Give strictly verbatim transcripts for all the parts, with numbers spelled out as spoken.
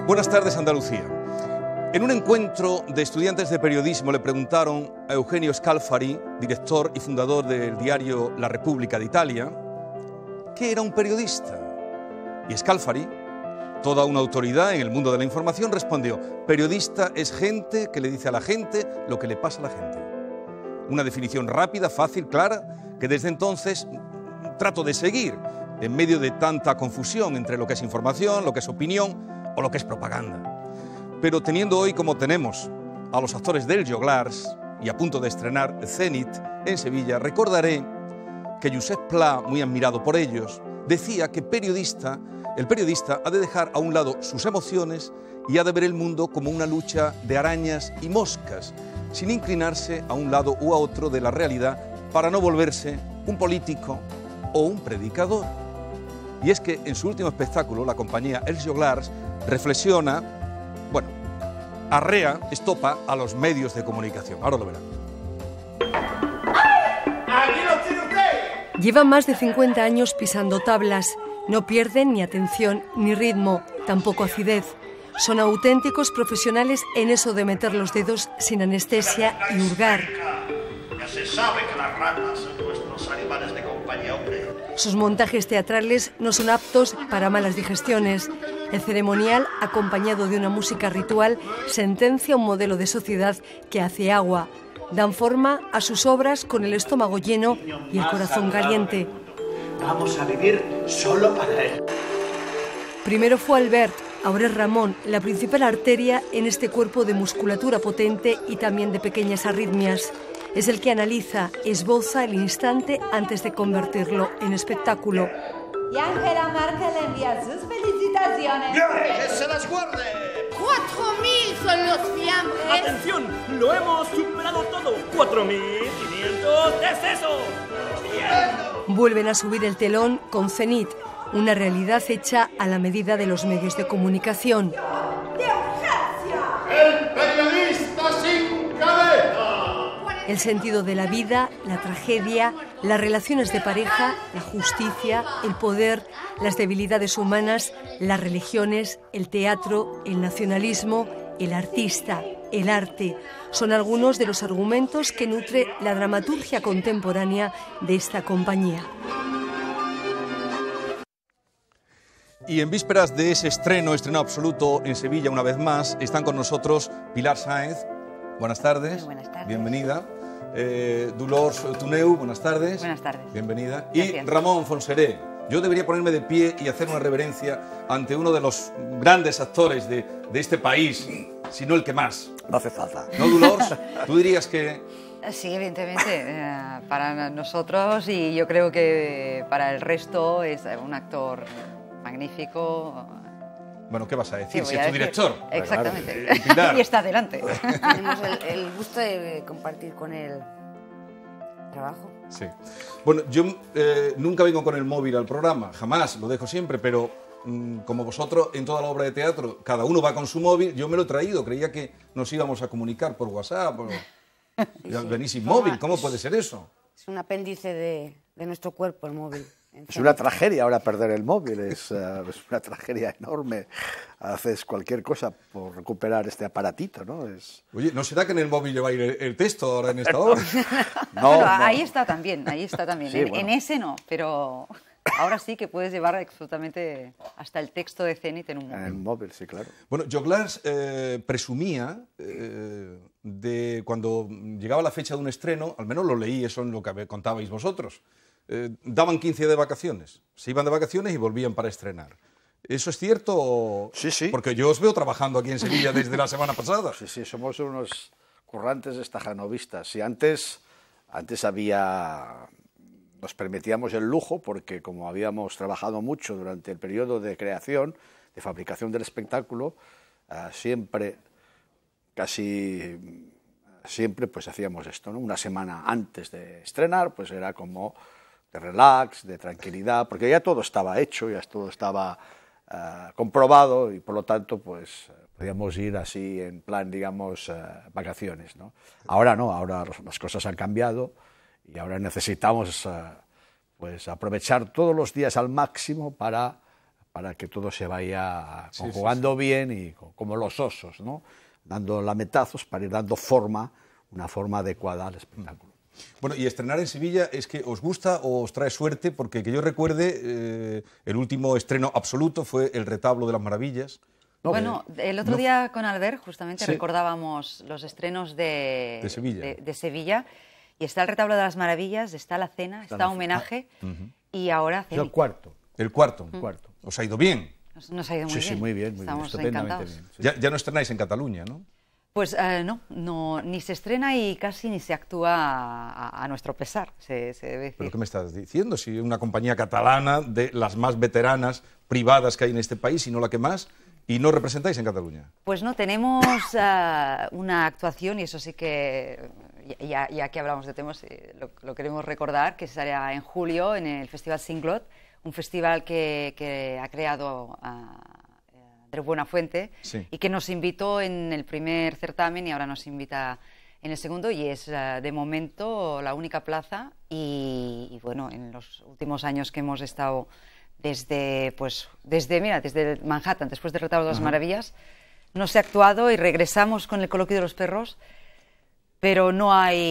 Buenas tardes, Andalucía. En un encuentro de estudiantes de periodismo le preguntaron a Eugenio Scalfari, director y fundador del diario La Repubblica de Italia, ¿qué era un periodista? Y Scalfari, toda una autoridad en el mundo de la información, respondió: periodista es gente que le dice a la gente lo que le pasa a la gente. Una definición rápida, fácil, clara, que desde entonces trato de seguir en medio de tanta confusión entre lo que es información, lo que es opinión o lo que es propaganda. Pero teniendo hoy como tenemos a los actores del Joglars y a punto de estrenar Zenit en Sevilla, recordaré que Josep Pla, muy admirado por ellos, decía que periodista, el periodista ha de dejar a un lado sus emociones y ha de ver el mundo como una lucha de arañas y moscas, sin inclinarse a un lado u a otro de la realidad para no volverse un político o un predicador. Y es que en su último espectáculo, la compañía Els Joglars reflexiona, bueno, arrea, estopa a los medios de comunicación. Ahora lo verán. Llevan más de cincuenta años pisando tablas. No pierden ni atención ni ritmo, tampoco acidez. Son auténticos profesionales en eso de meter los dedos sin anestesia y hurgar. Ya se sabe que las ratas son nuestros animales de compañía, hombre. Sus montajes teatrales no son aptos para malas digestiones. El ceremonial, acompañado de una música ritual, sentencia un modelo de sociedad que hace agua. Dan forma a sus obras con el estómago lleno y el corazón caliente. Vamos a vivir solo para él. Primero fue Albert, ahora es Ramón, la principal arteria en este cuerpo de musculatura potente y también de pequeñas arritmias. Es el que analiza, esboza el instante antes de convertirlo en espectáculo. Y Angela Merkel le envía sus felicitaciones. ¡Que se las guarde! ¡Cuatro mil son los fiambres! ¡Atención! ¡Lo hemos superado todo! ¡Cuatro mil quinientos decesos! Vuelven a subir el telón con Zenit, una realidad hecha a la medida de los medios de comunicación. ¡El periodista sin cabeza! El sentido de la vida, la tragedia, las relaciones de pareja, la justicia, el poder, las debilidades humanas, las religiones, el teatro, el nacionalismo, el artista, el arte. Son algunos de los argumentos que nutre la dramaturgia contemporánea de esta compañía. Y en vísperas de ese estreno, estreno absoluto en Sevilla una vez más, están con nosotros Pilar Sáenz. Buenas tardes. Muy buenas tardes. Bienvenida. Eh, Dolors Tuneu, buenas tardes. Buenas tardes. Bienvenida. Gracias. Y Ramón Fonseré. Yo debería ponerme de pie y hacer una reverencia ante uno de los grandes actores de, de este país, si no el que más. No hace falta. ¿No, Dolors? ¿Tú dirías que...? Sí, evidentemente, eh, para nosotros y yo creo que para el resto es un actor magnífico. Bueno, ¿qué vas a decir? Sí, Si es tu director. Exactamente. Eh, Pilar. Y está delante. Tenemos el, el gusto de compartir con él trabajo. Sí. Bueno, yo eh, nunca vengo con el móvil al programa, jamás, lo dejo siempre, pero mmm, como vosotros en toda la obra de teatro, cada uno va con su móvil, yo me lo he traído, creía que nos íbamos a comunicar por WhatsApp, o... Sí, sí. venís sin móvil, ¿cómo puede ser eso? Es un apéndice de, de nuestro cuerpo, el móvil. Es una tragedia ahora perder el móvil, es, uh, es una tragedia enorme. Haces cualquier cosa por recuperar este aparatito, ¿no? Es... Oye, ¿no será que en el móvil lleváis el, el texto ahora en esta hora? No, Bueno, no. ahí está también, ahí está también. Sí, en, bueno. en ese no, pero ahora sí que puedes llevar absolutamente hasta el texto de Zenit en un En móvil. el móvil, sí, claro. Bueno, Joglars eh, presumía eh, de cuando llegaba la fecha de un estreno, al menos lo leí, eso en lo que contabais vosotros, eh, daban quince días de vacaciones, se iban de vacaciones y volvían para estrenar. ¿Eso es cierto? O... Sí, sí. Porque yo os veo trabajando aquí en Sevilla desde la semana pasada. Sí, sí, somos unos currantes estajanovistas. Sí, antes, antes había... Nos permitíamos el lujo porque como habíamos trabajado mucho durante el periodo de creación, de fabricación del espectáculo, uh, siempre, casi siempre, pues hacíamos esto, ¿no? Una semana antes de estrenar, pues era como de relax, de tranquilidad, porque ya todo estaba hecho, ya todo estaba uh, comprobado y por lo tanto, pues podíamos ir así en plan, digamos, uh, vacaciones, ¿no? Ahora no, ahora las cosas han cambiado. Y ahora necesitamos uh, pues aprovechar todos los días al máximo para para que todo se vaya Sí, conjugando sí, sí. bien y co- como los osos, ¿no? Dando lametazos para ir dando forma, una forma adecuada al espectáculo. Bueno, y estrenar en Sevilla, ¿es que os gusta o os trae suerte? Porque que yo recuerde, eh, el último estreno absoluto fue El Retablo de las Maravillas. No, Bueno, el otro no- día con Albert justamente Sí. recordábamos los estrenos de, De Sevilla. de- de Sevilla, y está el Retablo de las Maravillas, está la cena, está, la- Homenaje y ahora Es el Cenit. cuarto. El cuarto. cuarto. ¿Os ha ido bien? Nos, nos ha ido muy Sí, bien. sí, muy bien, muy bien, Estamos estupendamente encantados. bien. Sí. Ya, ya no estrenáis en Cataluña, ¿no? Pues eh, no, no, ni se estrena y casi ni se actúa a, a nuestro pesar, se, se debe decir. ¿Pero qué me estás diciendo? Si una compañía catalana de las más veteranas privadas que hay en este país, y no la que más, y no representáis en Cataluña. Pues no, tenemos eh, una actuación, y eso sí que, ya, ya que hablamos de temas, eh, lo, lo queremos recordar, que será en julio en el Festival Singlot, un festival que, que ha creado uh, Andreu Buenafuente, Sí. y que nos invitó en el primer certamen y ahora nos invita en el segundo, y es uh, de momento la única plaza, y, y bueno, en los últimos años que hemos estado desde, pues, desde, mira, desde Manhattan, después del Retablo de las Maravillas, no se ha actuado y regresamos con el Coloquio de los Perros, pero no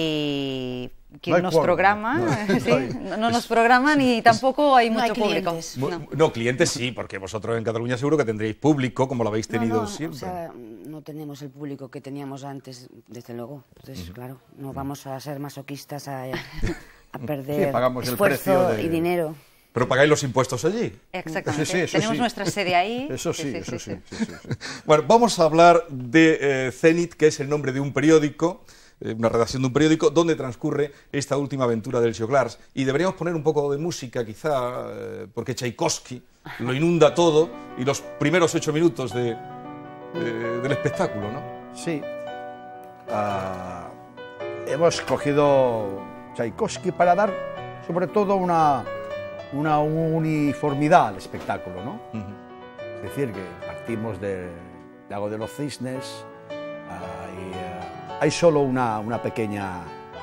hay quien No hay nos quórum. programa, No, ¿sí? no hay. no, no nos programan y tampoco hay no mucho hay público. clientes. Bu- No. No, clientes sí, porque vosotros en Cataluña seguro que tendréis público, como lo habéis tenido no, no, siempre. O sea, no tenemos el público que teníamos antes, desde luego. Entonces, claro, no vamos a ser masoquistas a, a perder Sí, pagamos el esfuerzo precio de- y dinero. Pero pagáis los impuestos allí. Exactamente. Sí, sí, eso Tenemos sí. nuestra sede ahí. Eso sí, eso sí. sí, sí, sí. Bueno, vamos a hablar de eh, Zenit, que es el nombre de un periódico, eh, una redacción de un periódico, donde transcurre esta última aventura del Joglars. Y deberíamos poner un poco de música, quizá, eh, porque Tchaikovsky lo inunda todo, y los primeros ocho minutos de, de- del espectáculo, ¿no? Sí. Ah, hemos cogido Tchaikovsky para dar, sobre todo, una, una uniformidad al espectáculo, ¿no? Es decir, que partimos del Lago de los Cisnes, ah, y ah, hay solo una, una pequeña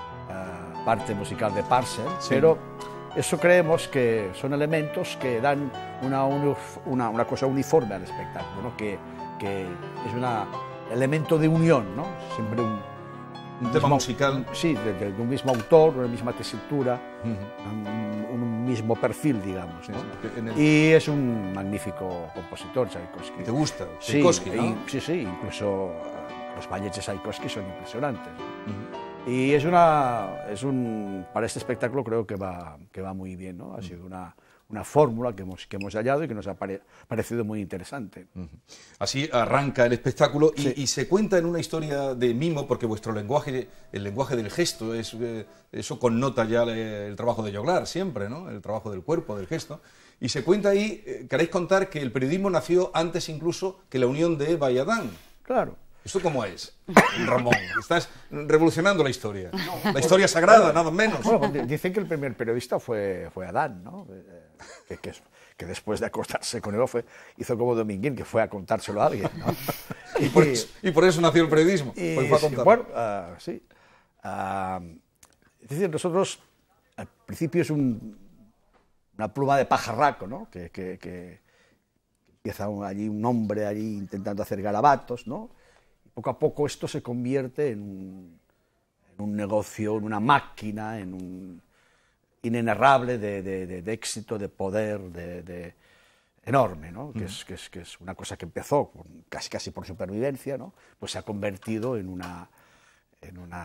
ah, parte musical de Parcel, Sí. pero eso creemos que son elementos que dan una, unif- una, una cosa uniforme al espectáculo, ¿no? que, que es un elemento de unión, ¿no? Siempre un, Un tema mismo- musical. Sí, de, de- de un mismo autor, una misma tesitura, Ujú. un, un mismo perfil, digamos, ¿no? Sí, sí, en el- Y es un magnífico compositor, Tchaikovsky. ¿Te gusta? Sí, Tchaikovsky, ¿no? y- sí, sí, incluso eh, los ballets de Tchaikovsky son impresionantes. Ujú. Y es una, es un, para este espectáculo creo que va, que va muy bien, ¿no? Ha sido una, una fórmula que hemos, que hemos hallado y que nos ha pare- parecido muy interesante. Así arranca el espectáculo y, Sí. y se cuenta en una historia de mimo, porque vuestro lenguaje, el lenguaje del gesto, es, eh, eso connota ya le- el trabajo de Joglars siempre, ¿no? El trabajo del cuerpo, del gesto. Y se cuenta ahí, eh, queréis contar que el periodismo nació antes incluso que la unión de Eva y Adán. Claro. ¿Esto cómo es, Ramón? Estás revolucionando la historia. La historia sagrada, nada menos. Bueno, pues di- dicen que el primer periodista fue, fue Adán, ¿no? Eh, Que, que, es- que después de acostarse con Eva fue, hizo como Dominguín, que fue a contárselo a alguien, ¿no? Y por eso, y por eso nació el periodismo. Y, porque fue a sí, contar. bueno, ah, sí. Ah, es decir, nosotros, al principio es un- una pluma de pajarraco, ¿no? Que, que- que empieza un- allí un hombre allí intentando hacer garabatos, ¿no? Y poco a poco esto se convierte en un, en un negocio, en una máquina, en un inenarrable de, de- de- de éxito, de poder, de, de- enorme, ¿no? Que, es, que, es, que es una cosa que empezó con- casi, casi por supervivencia, ¿no? Pues se ha convertido en una, en una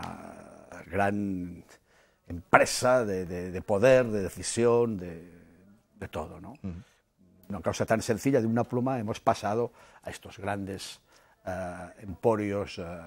gran empresa de, de- de poder, de decisión, de, de todo, ¿no? Una causa tan sencilla, de una pluma hemos pasado a estos grandes eh, emporios eh,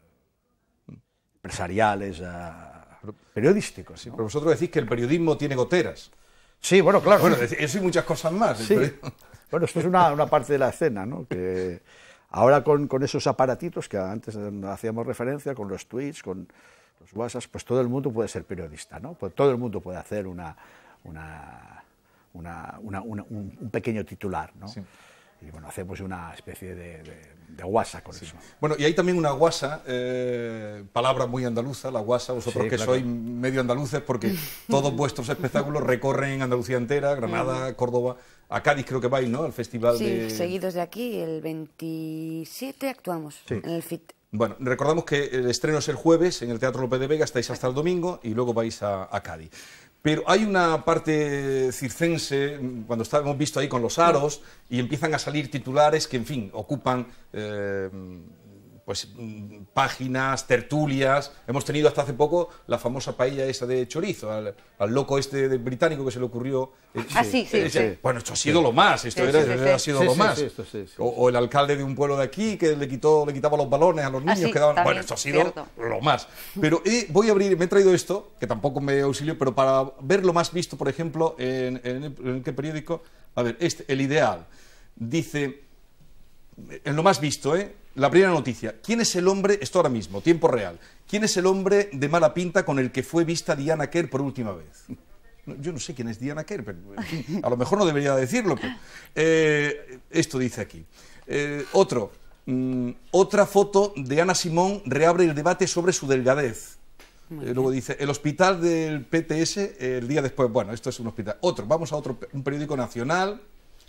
empresariales, eh, periodísticos, ¿no? Pero vosotros decís que el periodismo tiene goteras. Sí, bueno, claro. Bueno, es- eso y muchas cosas más. el Sí. periodismo. Bueno, esto es una, una parte de la escena, ¿no? Que ahora con, con esos aparatitos que antes hacíamos referencia, con los tweets, con los WhatsApp, pues todo el mundo puede ser periodista, ¿no? Pues todo el mundo puede hacer una, una, una- una- una- un, un pequeño titular, ¿no? Sí. y bueno, hacemos una especie de, de, de guasa con sí. eso. Bueno, y hay también una guasa, eh, palabra muy andaluza, la guasa, vosotros sí, que claro. sois medio andaluces, porque todos vuestros espectáculos recorren Andalucía entera, Granada, Córdoba, a Cádiz creo que vais, ¿no?, al festival sí, de... Sí, seguidos de aquí, el veintisiete actuamos sí. en el F I T. Bueno, recordamos que el estreno es el jueves en el Teatro López de Vega, estáis hasta el domingo y luego vais a, a Cádiz. Pero hay una parte circense, cuando está, hemos visto ahí con los aros, y empiezan a salir titulares que, en fin, ocupan eh, pues, páginas, tertulias. Hemos tenido hasta hace poco la famosa paella esa de chorizo, al, al loco este de británico que se le ocurrió. Eh, ah, sí, sí, eh, sí. Bueno, esto ha sido sí. lo más, esto sí, era, sí, sí, ha sido sí, lo sí, más. sí, sí, sí, sí. O, o el alcalde de un pueblo de aquí que le, quitó, le quitaba los balones a los niños. Ah, sí, que daban, también, bueno, esto ha sido cierto. lo más. Pero eh, voy a abrir, me he traído esto, que tampoco me auxilio, pero para ver lo más visto, por ejemplo, en, en, el, en qué periódico. A ver, este, El Ideal, dice, en lo más visto, ¿eh? La primera noticia, ¿quién es el hombre, esto ahora mismo, tiempo real, quién es el hombre de mala pinta con el que fue vista Diana Kerr por última vez? Yo no sé quién es Diana Kerr, pero en fin, a lo mejor no debería decirlo, pero eh, esto dice aquí. Eh, otro, mmm, otra foto de Ana Simón reabre el debate sobre su delgadez. Eh, luego dice, el hospital del P T S eh, el día después, bueno, esto es un hospital. Otro, vamos a otro, un periódico nacional.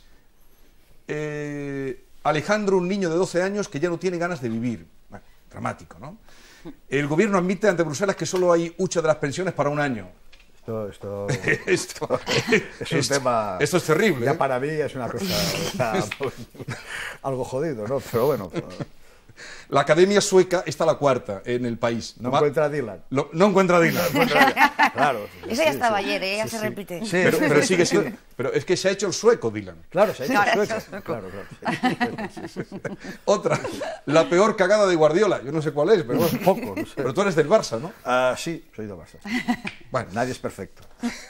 Eh, Alejandro, un niño de doce años que ya no tiene ganas de vivir. Bueno, dramático, ¿no? El gobierno admite ante Bruselas que solo hay hucha de las pensiones para un año. Esto, esto, esto es un esto, tema... Esto es terrible. Ya ¿eh? para mí es una cosa... O sea, algo jodido, ¿no? Pero bueno... La Academia Sueca está la cuarta en el país. No encuentra a Dylan. Lo, no encuentra a Dylan. No encuentra a Dylan. Claro. Esa ya estaba sí, ayer, ¿eh? Ya sí, se sí. repite. Sí, pero, pero sigue siendo... Pero es que se ha hecho el sueco, Dylan. Claro, se ha hecho claro, el sueco. Claro, claro. Sí, sí, sí. Otra, la peor cagada de Guardiola. Yo no sé cuál es, pero bueno, poco. No sé. Pero tú eres del Barça, ¿no? Uh, sí, soy del Barça. Bueno, nadie es perfecto.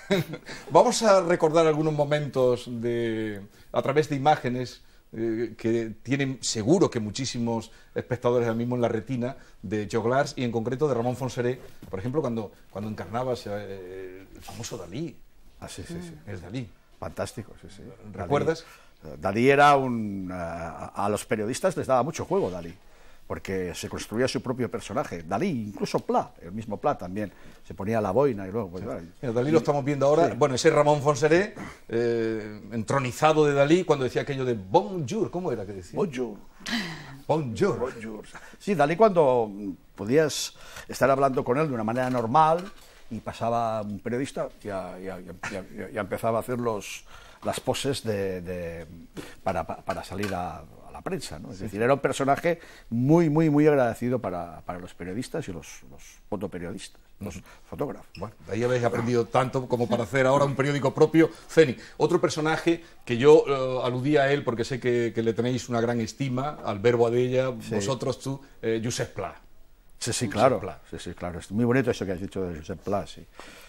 Vamos a recordar algunos momentos de, a través de imágenes eh, que tienen seguro que muchísimos espectadores ahora mismo en la retina de Joglars y en concreto de Ramón Fonseré, por ejemplo, cuando, cuando encarnabas eh, el famoso Dalí. Ah, sí, sí, sí. Es Dalí. Fantástico, sí, sí. ¿Recuerdas? Dalí, Dalí era un... Uh, a los periodistas les daba mucho juego Dalí, porque se construía su propio personaje. Dalí, incluso Pla, el mismo Pla también, se ponía la boina y luego... Pues, sí. Bueno, Mira, Dalí lo estamos viendo ahora, sí. Bueno, ese Ramón Fonseré, eh, entronizado de Dalí, cuando decía aquello de bonjour, ¿cómo era que decía? Bonjour. Bonjour. Bonjour. Sí, Dalí cuando podías estar hablando con él de una manera normal y pasaba un periodista, ya, ya, ya, ya, ya empezaba a hacer los, las poses de, de, para, para salir a, a la prensa, ¿no? Es sí. decir, era un personaje muy, muy, muy agradecido para, para los periodistas y los, los fotoperiodistas, los uh-huh. fotógrafos. Bueno, de ahí habéis aprendido tanto como para hacer ahora un periódico propio. Feni, otro personaje que yo uh, aludía a él porque sé que, que le tenéis una gran estima, al verbo Adella, sí. vosotros, tú, eh, Josep Pla. Sí, sí, claro. Sí, sí, claro. Es muy bonito eso que has dicho de Josep Pla, sí.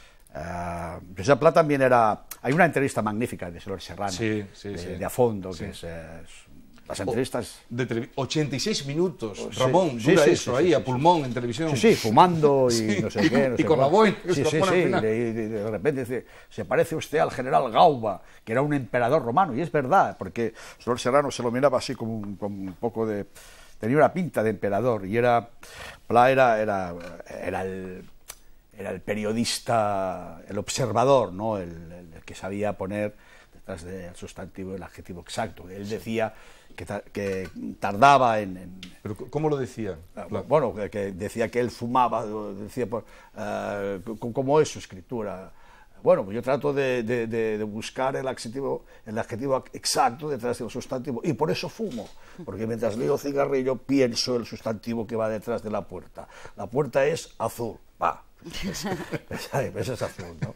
Uh, Josep Pla también era... Hay una entrevista magnífica de Solor Serrano, sí, sí, de, sí. de a fondo, sí. que es... es las entrevistas... De tele... ochenta y seis minutos, sí, Ramón, sí, dura sí, eso sí, ahí, sí, a sí, pulmón sí. en televisión. Sí, sí, fumando y sí. no sé qué. No y sé con cuál. la boina. Sí, sí, sí, y de, de, de repente dice, se parece usted al general Gauba, que era un emperador romano, y es verdad, porque Solor Serrano se lo miraba así como un, como un poco de... Tenía una pinta de emperador, y era... Pla era, era, era el... Era el periodista, el observador, ¿no? el, el, el que sabía poner detrás del sustantivo el adjetivo exacto. Él decía que, ta que tardaba en, en... ¿Pero cómo lo decía? Uh, bueno, que, que decía que él fumaba, decía, por, uh, ¿cómo es su escritura? Bueno, pues yo trato de, de, de, de buscar el adjetivo, el adjetivo exacto detrás del sustantivo, y por eso fumo, porque mientras leo cigarrillo pienso el sustantivo que va detrás de la puerta. La puerta es azul, va. Esa es azul, ¿no?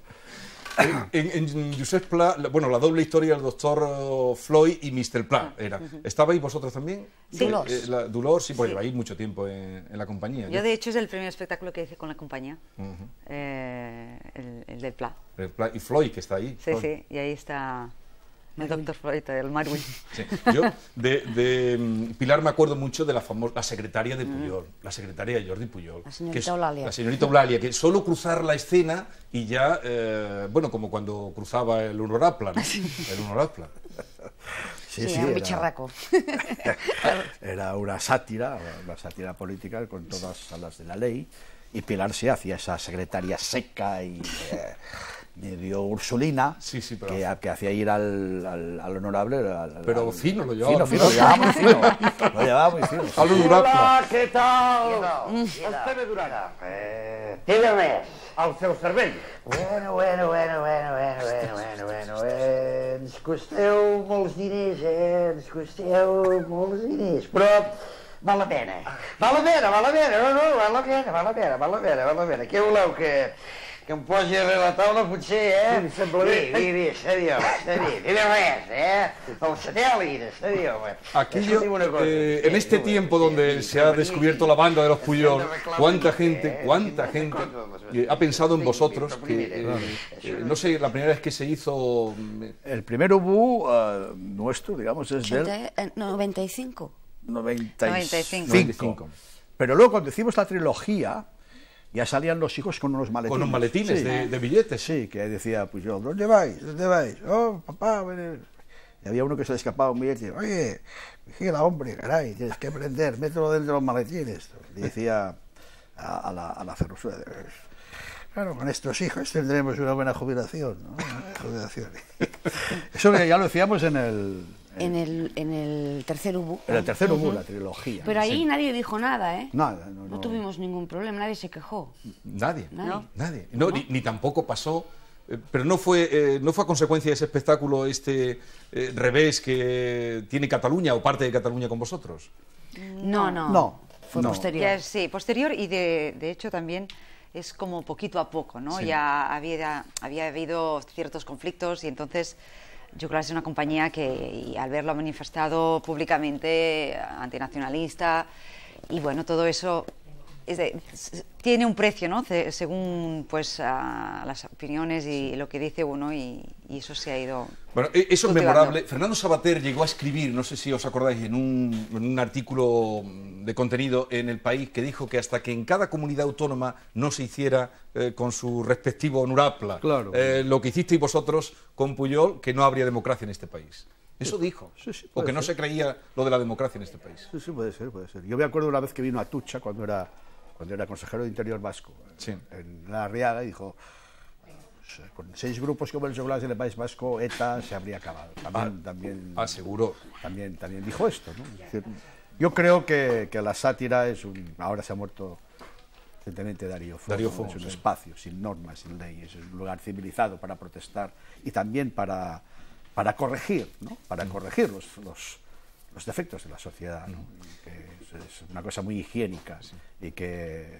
En, en Josep Pla, bueno, la doble historia del doctor Floyd y mister Pla era. ¿Estabais vosotros también? Dolors. Eh, la, Dolors, sí, porque sí. lleváis mucho tiempo en, en la compañía. Yo, de hecho, es el primer espectáculo que hice con la compañía, uh-huh. eh, el, el del Pla. El Pla. Y Floyd, que está ahí. Sí, Floyd. Sí, y ahí está... El doctor Floyd, el Marwin. Sí. Yo de, de Pilar me acuerdo mucho de la famosa la secretaria de Pujol, mm. la secretaria de Jordi Pujol. La señorita Eulalia. La señorita Eulalia, que solo cruzar la escena y ya, eh, bueno, como cuando cruzaba el Honorapla, ¿no? El Honorapla. Sí, Sí, Sí, sí, era un era- bicharraco. Era una sátira, una sátira política con todas las de la ley, y Pilar sí hacía esa secretaria seca y eh, medio ursulina, Sí, sí, pero- que, que hacía ir al, al, al honorable. al- al- Pero al- fino lo llevaba. Fino, fino, lo llevaba muy fino. Lo llevaba muy fino. Al honorable. què tal? Estem Durana. Eh, Digue'm més. El seu cervell. Bueno, bueno, bueno, bueno, bueno, bueno, bueno, bueno, eh, ens costeu molts diners, eh, ens costeu molts diners, però val la pena. Val la pena, val la pena, no, no, val la pena, val la pena, val la pena, val la pena. Què voleu, que, que em posi a la taula, potser, eh? Sí, sembla bé. Sí, sí, està bé, home, està bé. Digue'm més, eh? El satèl·lit, està bé, home. Aquello, Escolti'm una cosa. eh, en este tiempo donde se ha descubierto la banda de los Puyol, cuánta gente, cuánta gente eh, ha pensado en vosotros, que eh, eh, no sé, la primera vez que se hizo... El primer Ubu eh, nuestro, digamos, es del ochenta, eh, noventa y cinco. noventa y noventa y cinco. cinco. Pero luego cuando hicimos la trilogía, ya salían los hijos con unos maletines. Con unos maletines Sí. de, de billetes. Sí, que decía, pues yo, ¿dónde vais? ¿Dónde vais? Oh, papá, ven. Y había uno que se le escapaba un billete. Oye, vigila, hombre, caray, tienes que aprender, mételo dentro de los maletines. Le decía a, a la, a la ferrusura. Claro, con estos hijos tendremos una buena jubilación, ¿no? Jubilación. Eso ya lo decíamos en el... En el, en el tercer Ubu. En el tercer Ubu, la trilogía. Pero ahí nadie dijo nada, ¿eh? Nada, no, No no. tuvimos ningún problema, nadie se quejó. Nadie, Nadie. nadie. No, Ni, ni tampoco pasó, eh, pero no fue, eh, no fue a consecuencia de ese espectáculo, este eh, revés que tiene Cataluña o parte de Cataluña con vosotros. No, no. No, Fue no. posterior. Ya es- sí, posterior y de, de hecho también es como poquito a poco, ¿no? Sí. Ya había, había habido ciertos conflictos y entonces yo creo que es una compañía que y al verlo manifestado públicamente, antinacionalista, y bueno, todo eso es de- s- tiene un precio, ¿no? Ce- según pues a las opiniones y lo que dice uno, y, y eso se ha ido... Bueno, e- eso es cultivando. memorable. Fernando Savater llegó a escribir, no sé si os acordáis, en un, en un artículo de contenido en El País, que dijo que hasta que en cada comunidad autónoma no se hiciera eh, con su respectivo honorapla Claro. eh, lo que hicisteis vosotros con Puyol, que no habría democracia en este país. Eso dijo. Sí, sí, o puede que no ser. se creía lo de la democracia en este país. Sí, sí, puede ser, puede ser. Yo me acuerdo una vez que vino a Tucha cuando era, cuando era consejero de Interior vasco, Sí. en la Arriaga, y dijo, pues, con seis grupos como el Joglás en el País Vasco, ETA se habría acabado. También, también, Ah, seguro. también, también dijo esto, ¿no? Es decir, yo creo que, que la sátira es un... Ahora se ha muerto recientemente Darío Fo, Darío ¿no? Fo, es un sí. espacio sin normas, sin leyes, es un lugar civilizado para protestar y también para, para corregir, ¿no? Para corregir los, los, los defectos de la sociedad, ¿no? Y que es, es una cosa muy higiénica y que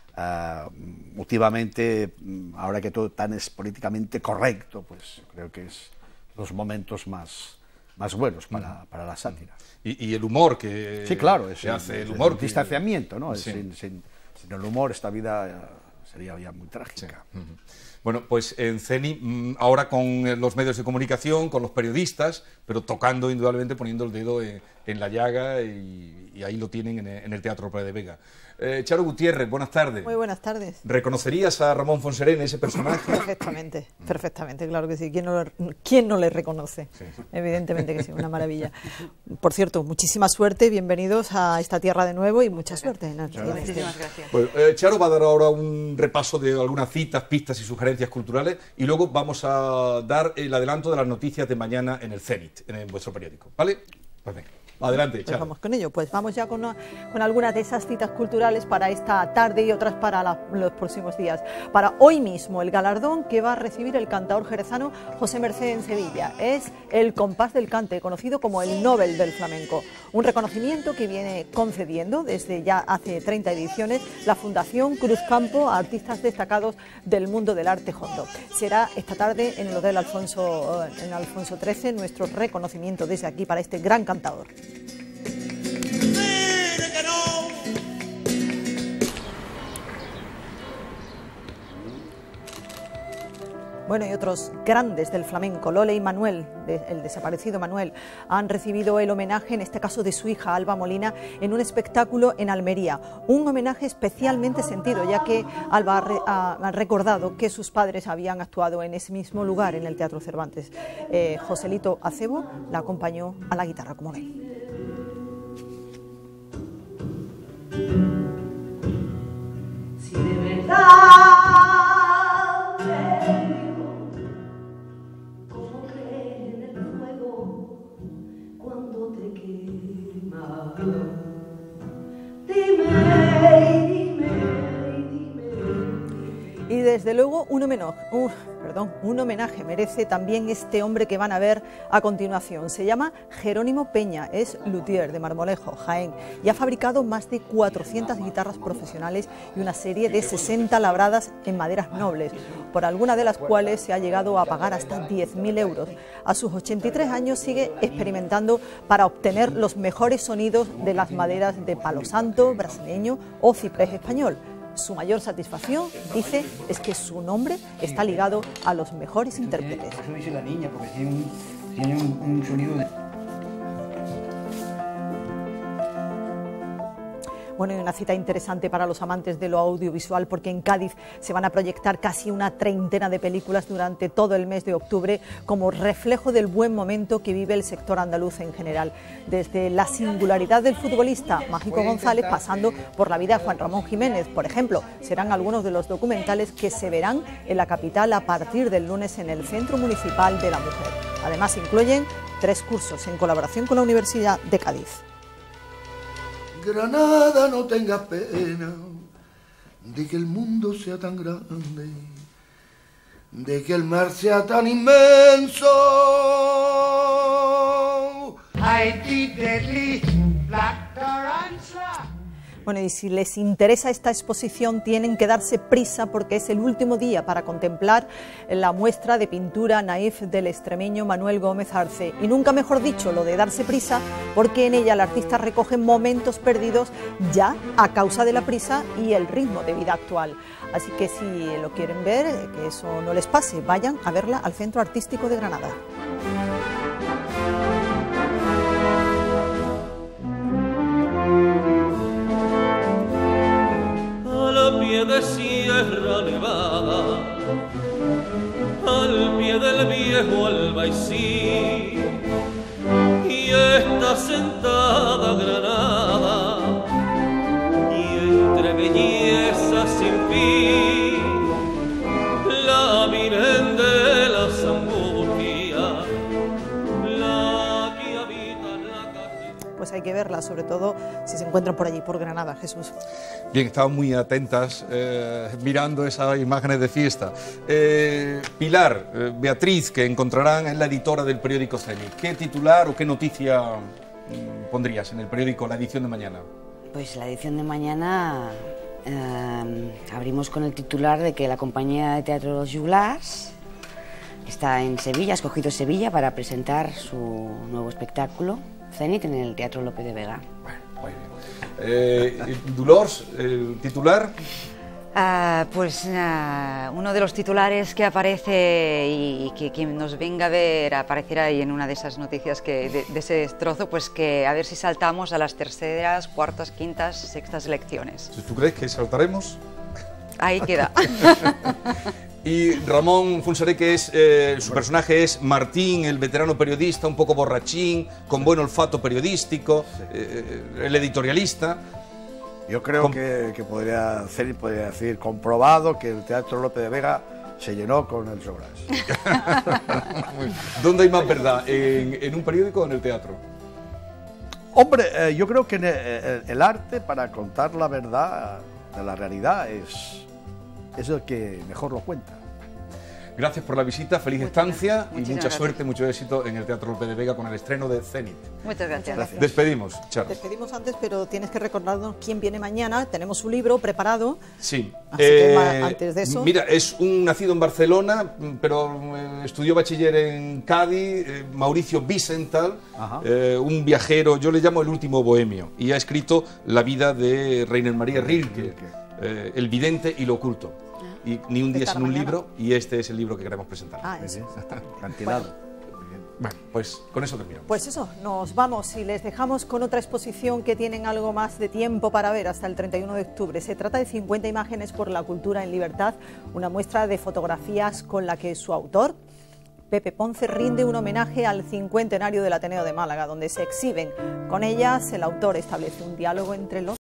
ah, últimamente, mm, ahora que todo tan es políticamente correcto, pues creo que es los momentos más, más buenos para, para la sátira. Y, y el humor que Sí, claro, es se un- hace, el es humor un que- distanciamiento, ¿no? Es Sí. Sin, sin- sin el humor esta vida eh, sería ya muy trágica. Ujú. Bueno, pues en CENI, mm, ahora con eh, los medios de comunicación, con los periodistas, pero tocando indudablemente, poniendo el dedo en, en la llaga, y, y ahí lo tienen en, el- en el Teatro Playa de Vega. Eh, Charo Gutiérrez, buenas tardes. Muy buenas tardes. ¿Reconocerías a Ramón Fonserén, ese personaje? Perfectamente, perfectamente, claro que sí. ¿Quién no, le- quién no le reconoce? Evidentemente que sí, una maravilla. Por cierto, muchísima suerte, bienvenidos a esta tierra de nuevo y mucha suerte. En el- en este- Muchísimas gracias. Pues, eh, Charo va a dar ahora un repaso de algunas citas, pistas y sugerencias culturales, y luego vamos a dar el adelanto de las noticias de mañana en el Zenit, en vuestro periódico. ¿Vale? Pues venga, adelante, Pues Charo. vamos con ello. Pues vamos ya con, con algunas de esas citas culturales para esta tarde y otras para la- los próximos días. Para hoy mismo, el galardón que va a recibir el cantaor jerezano José Mercé en Sevilla es el Compás del Cante, conocido como el Nobel del Flamenco. Un reconocimiento que viene concediendo desde ya hace treinta ediciones la Fundación Cruz Campo a artistas destacados del mundo del arte hondo. Será esta tarde en el Hotel Alfonso, eh, en Alfonso trece, nuestro reconocimiento desde aquí para este gran cantador. Bueno, y otros grandes del flamenco, Lola y Manuel, de, el desaparecido Manuel, han recibido el homenaje, en este caso de su hija Alba Molina, en un espectáculo en Almería. Un homenaje especialmente sentido, ya que Alba ha, re, ha, ha recordado que sus padres habían actuado en ese mismo lugar, en el Teatro Cervantes. Eh, Joselito Acebo la acompañó a la guitarra, como ven. Si de verdad y desde luego un homenaje, uh, perdón, un homenaje merece también este hombre que van a ver a continuación. Se llama Jerónimo Peña, es luthier de Marmolejo, Jaén, y ha fabricado más de cuatrocientas guitarras profesionales y una serie de sesenta labradas en maderas nobles, por alguna de las cuales se ha llegado a pagar hasta diez mil euros. A sus ochenta y tres años sigue experimentando para obtener los mejores sonidos de las maderas de palo santo, brasileño o ciprés español. Su mayor satisfacción, dice, es que su nombre está ligado a los mejores intérpretes. Eso dice la niña, porque tiene un, tiene un, un sonido de... Bueno, y una cita interesante para los amantes de lo audiovisual, porque en Cádiz se van a proyectar casi una treintena de películas durante todo el mes de octubre como reflejo del buen momento que vive el sector andaluz en general. Desde la singularidad del futbolista Mágico González, pasando por la vida de Juan Ramón Jiménez, por ejemplo, serán algunos de los documentales que se verán en la capital a partir del lunes en el Centro Municipal de la Mujer. Además, incluyen tres cursos en colaboración con la Universidad de Cádiz. Granada, no tengas pena de que el mundo sea tan grande, de que el mar sea tan inmenso. Bueno, y si les interesa esta exposición tienen que darse prisa porque es el último día para contemplar la muestra de pintura naif del extremeño Manuel Gómez Arce. Y nunca mejor dicho lo de darse prisa, porque en ella el artista recoge momentos perdidos ya a causa de la prisa y el ritmo de vida actual. Así que si lo quieren ver, que eso no les pase, vayan a verla al Centro Artístico de Granada. De Sierra Nevada, al pie del viejo Albaicín, y está sentada Granada, y entre bellezas sin fin, la Virgen de las Angustias, la que habita en la calle. Pues hay que verla, sobre todo si se encuentran por allí, por Granada, Jesús. Bien, estaban muy atentas eh, mirando esas imágenes de fiesta. Eh, Pilar, eh, Beatriz, que encontrarán en la editora del periódico Zenit. ¿Qué titular o qué noticia mm, pondrías en el periódico, la edición de mañana? Pues la edición de mañana eh, abrimos con el titular de que la compañía de teatro Los Juglars está en Sevilla, ha escogido Sevilla para presentar su nuevo espectáculo, Zenit, en el Teatro Lope de Vega. Bueno, muy bien. Eh, Dolors, el titular. Uh, pues uh, uno de los titulares que aparece y que quien nos venga a ver aparecerá ahí en una de esas noticias que de, de ese trozo, pues que a ver si saltamos a las terceras, cuartas, quintas, sextas elecciones. ¿Tú crees que saltaremos? Ahí queda. Y Ramón Funsaré, que es, eh, su personaje es Martín, el veterano periodista, un poco borrachín, con buen olfato periodístico, eh, el editorialista. Yo creo Com que, que podría, Zenit podría decir, comprobado que el Teatro Lope de Vega se llenó con el Juglars. ¿Dónde hay más verdad? ¿En, en un periódico o en el teatro? Hombre, eh, yo creo que en el, el arte, para contar la verdad de la realidad, es... es el que mejor lo cuenta. Gracias por la visita, feliz estancia y mucha gracias. suerte, mucho éxito en el Teatro Lope de Vega con el estreno de Zenit. Muchas gracias. gracias. Despedimos, Charo. Despedimos antes, pero tienes que recordarnos quién viene mañana. Tenemos su libro preparado. Sí. Así eh, que antes de eso... Mira, es un nacido en Barcelona, pero eh, estudió bachiller en Cádiz, eh, Mauricio Wiesenthal, eh, un viajero, yo le llamo el último bohemio, y ha escrito la vida de Rainer María Rilke, eh, El vidente y lo oculto. y ni un día Esta sin un mañana. libro, y este es el libro que queremos presentar. Ah, eso. Cantilado. Bueno, pues con eso terminamos. Pues eso, nos vamos y les dejamos con otra exposición que tienen algo más de tiempo para ver hasta el treinta y uno de octubre. Se trata de cincuenta imágenes por la cultura en libertad, una muestra de fotografías con la que su autor, Pepe Ponce, rinde un homenaje al cincuentenario del Ateneo de Málaga, donde se exhiben. Con ellas, el autor establece un diálogo entre los